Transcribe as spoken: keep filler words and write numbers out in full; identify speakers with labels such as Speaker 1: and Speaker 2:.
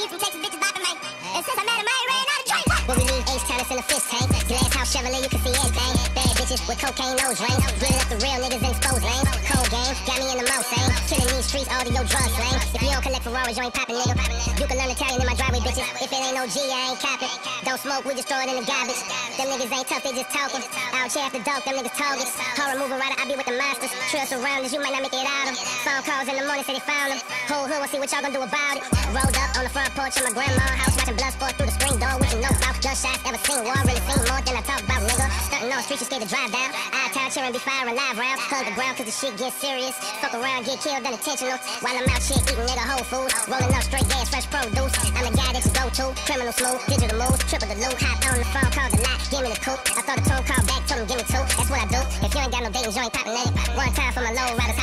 Speaker 1: hit from Texas, bitches vibing, man. And since I met him, I ain't ran out of drinks. What we need, Ace talents in a fish tank. Glass house Chevrolet, you can see everything. Bad bitches with cocaine nose rings. Giving up the real niggas in exposed lanes. Cold game, got me in the mouth, saying. Killing these streets, all of your drugs slang. If you don't collect Ferraris, you ain't poppin', nigga. You can learn Italian in my driveway, bitches. If it ain't no G, I ain't copping. Don't smoke, we just throw it in the garbage. Them niggas ain't tough, they just talking. Out here after dark, them niggas targets. Horror movie writer, I be with the monsters. Trail surroundings, you might not make it out of. Phone calls in the morning, say they found them. Whole hood will see what y'all gonna do about it. Rolled up on the front porch of my grandma's house, watching blood sport through the screen door. What you know about gunshots, ever seen war, really seen more than I talk about, nigga. Stunting on the streets, you scared to drive down. I town cheering, be firing live rounds. Hug the ground, cause the shit gets serious. Fuck around, get killed, unintentional. While I'm out here eating nigga whole foods. Rolling up straight gas, fresh produce. I'm the guy that you go to. Criminal smooth, digital moves, triple the loot. Hot on the phone, called the lot, give me the coupe. I thought the tone called back, told him give me two. That's what I do. If you ain't got no dating, you ain't poppin' it. One time for my low rider